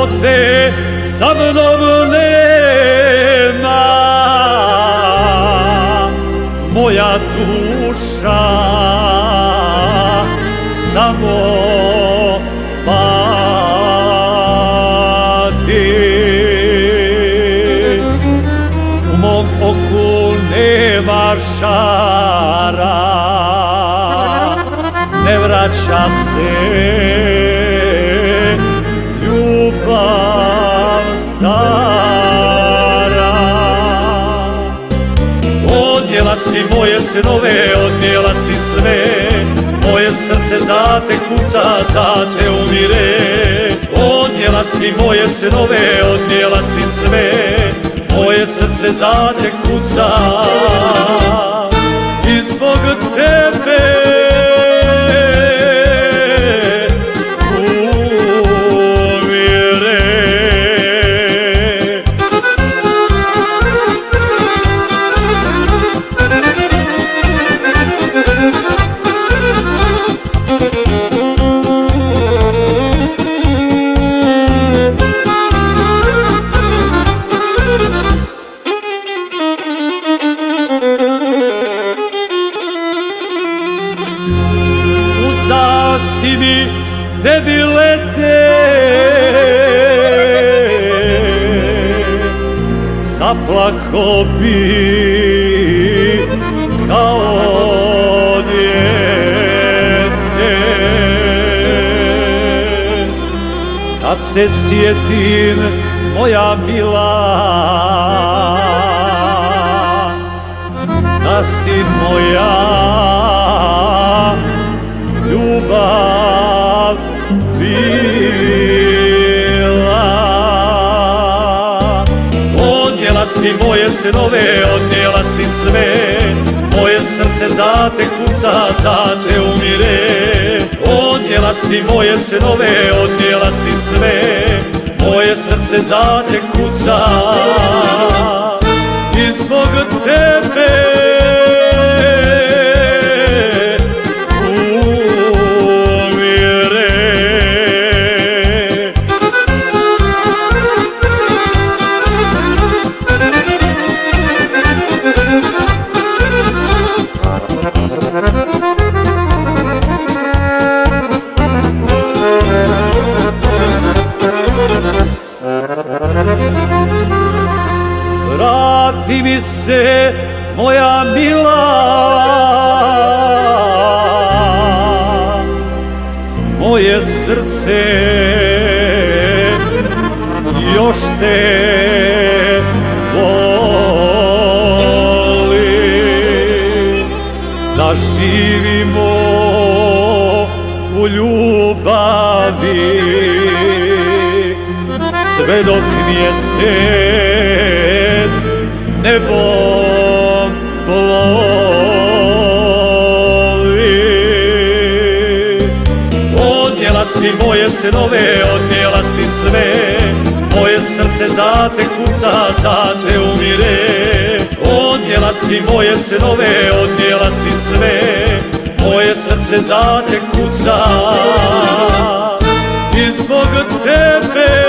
te sa mnom nema, moja duša samo pati. U mom oku nema žara, ne vraća se ljubav stara. Odnijela si moje snove, odnijela si sve, moje srce za te kuca, za te umire. Odnijela si moje snove, odnijela si sve, moje srce za te kuca i zbog tebe si mi tebi lete, zaplako bi kao dijete. Kad se sjetim, moja mila, da si moja ljubav bila. Odnijela si moje snove, odnijela si sve, moje srce za te kuca, za te umire. Odnijela si moje snove, odnijela si sve, moje srce za te kuca i zbog tebe vrati mi se, moja mila, moje srce još te voli, da živimo u ljubavi sve dok mjesec nebom plovi. Odnijela si moje snove, odnijela si sve, moje srce za te kuca, za te umire. Odnijela si moje snove, odnijela si sve, moje srce za te kuca i zbog tebe